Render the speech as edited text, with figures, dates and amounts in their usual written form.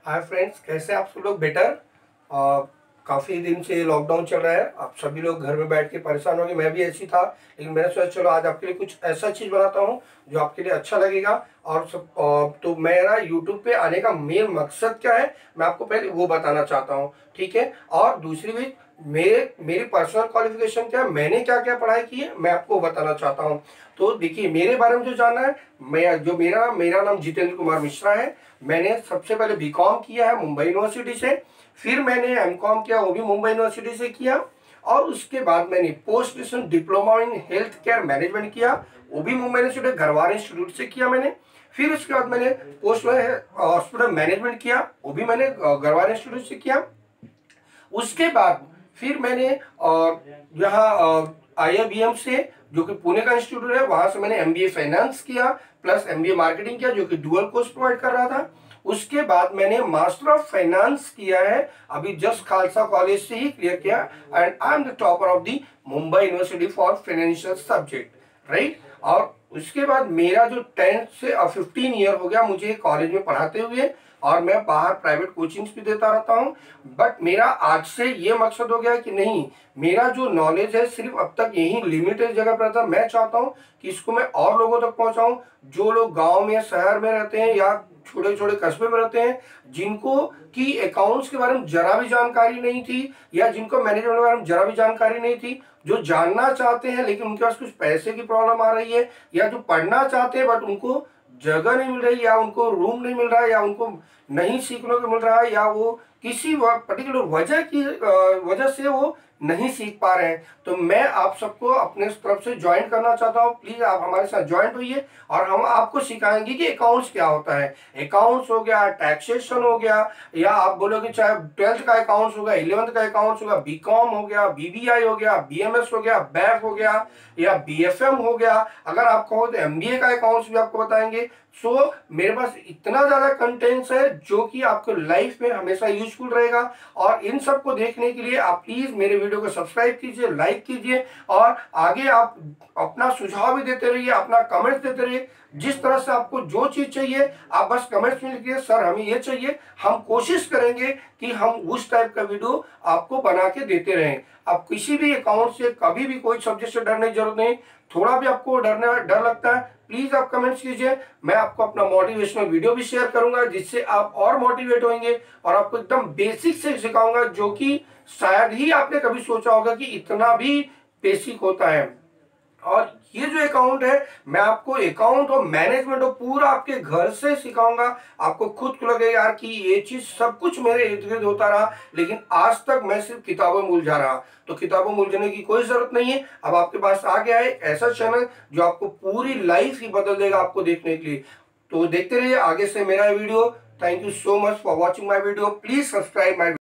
Hi friends, कैसे आप सब लोग? बेटर। काफ़ी दिन से लॉकडाउन चल रहा है, आप सभी लोग घर में बैठ के परेशान होंगे, मैं भी ऐसी था। लेकिन मैंने सोचा चलो आज आपके लिए कुछ ऐसा चीज़ बनाता हूँ जो आपके लिए अच्छा लगेगा। और सब तो मेरा यूट्यूब पे आने का मेन मकसद क्या है, मैं आपको पहले वो बताना चाहता हूँ, ठीक है। और दूसरी भी मेरी पर्सनल क्वालिफिकेशन क्या है, मैंने क्या क्या पढ़ाई की है, मैं आपको बताना चाहता हूँ। तो देखिए, मेरे बारे में जो जानना है, मेरा नाम जितेंद्र कुमार मिश्रा है। मैंने सबसे पहले बीकॉम किया है मुंबई यूनिवर्सिटी से। फिर मैंने एमकॉम किया, वो भी मुंबई यूनिवर्सिटी से किया। और उसके बाद मैंने post graduation diploma in health care management किया, वो भी मुंबई यूनिवर्सिटी गरवारे इंस्टीट्यूट से किया मैंने। फिर उसके बाद मैंने पोस्ट हॉस्पिटल मैनेजमेंट किया, वो भी मैंने गरवारे इंस्टीट्यूट से किया। उसके बाद फिर मैंने यहाँ IIBM से, जो कि पुणे का इंस्टीट्यूट है, वहां से मैंने MBA फाइनेंस किया प्लस MBA मार्केटिंग किया, जो कि डुअल कोर्स प्रोवाइड कर रहा था। उसके बाद मैंने मास्टर ऑफ फाइनेंस किया है, अभी जस्ट खालसा कॉलेज से ही क्लियर किया। And I am the topper of the Mumbai university for financial subject, right. और उसके बाद मेरा जो 10 से 15 ईयर हो गया मुझे कॉलेज में पढ़ाते हुए, और मैं बाहर प्राइवेट कोचिंग्स भी देता रहता हूँ। बट मेरा आज से ये मकसद हो गया कि नहीं, मेरा जो नॉलेज है सिर्फ अब तक यही लिमिटेड जगह पर था। मैं चाहता हूँ कि इसको मैं और लोगों तक पहुंचाऊं, जो लोग गांव में शहर में रहते हैं या छोटे छोटे कस्बे में रहते हैं, जिनको कि अकाउंट्स के बारे में जरा भी जानकारी नहीं थी, या जिनको मैनेजमेंट के बारे में जरा भी जानकारी नहीं थी, जो जानना चाहते हैं लेकिन उनके पास कुछ पैसे की प्रॉब्लम आ रही है, या जो पढ़ना चाहते हैं बट उनको जगह नहीं मिल रही, या उनको रूम नहीं मिल रहा है, या उनको नहीं सीखने को मिल रहा है, या वो किसी पर्टिकुलर वजह से वो नहीं सीख पा रहे हैं। तो मैं आप सबको अपने तरफ से ज्वाइन करना चाहता हूँ। प्लीज आप हमारे साथ ज्वाइन होइए और हम आपको सिखाएंगे कि अकाउंट्स क्या होता है। अकाउंट्स हो गया, टैक्सेशन हो गया, या आप बोलोगे चाहे 12th का अकाउंट्स होगा, 11th का अकाउंट्स होगा, बीकॉम हो गया, BBI हो गया, BMS हो गया, बैक हो गया, या BFM हो गया। अगर आप कहो तो MBA का अकाउंट्स भी आपको बताएंगे। सो मेरे पास इतना ज्यादा कंटेंट्स है जो कि आपको लाइफ में हमेशा यूजफुल रहेगा। और इन सब को देखने के लिए आप प्लीज मेरे वीडियो को सब्सक्राइब कीजिए, लाइक कीजिए, और आगे आप अपना सुझाव भी देते रहिए, अपना कमेंट्स देते रहिए। जिस तरह से आपको जो चीज चाहिए आप बस कमेंट्स में लिखिए, सर हमें ये चाहिए। हम कोशिश करेंगे कि हम उस टाइप का वीडियो आपको बना के देते रहें। आप किसी भी अकाउंट से कभी भी कोई सब्जेक्ट से डरने की जरूरत नहीं। थोड़ा भी आपको डर लगता है, प्लीज आप कमेंट्स कीजिए। मैं आपको अपना मोटिवेशनल वीडियो भी शेयर करूंगा, जिससे आप और मोटिवेट होंगे, और आपको एकदम बेसिक से सिखाऊंगा, जो कि शायद ही आपने कभी सोचा होगा कि इतना भी बेसिक होता है। और ये जो अकाउंट है, मैं आपको अकाउंट और मैनेजमेंट और पूरा आपके घर से सिखाऊंगा। आपको खुद को लगेगा यार कि ये चीज सब कुछ मेरे इर्द गिर्द होता रहा, लेकिन आज तक मैं सिर्फ किताबों में उलझा रहा। तो किताबों में उलझने की कोई जरूरत नहीं है। अब आपके पास आ गया है एक ऐसा चैनल जो आपको पूरी लाइफ ही बदल देगा आपको देखने के लिए। तो देखते रहिए आगे से मेरा video. Thank you so much for watching my video. Please subscribe my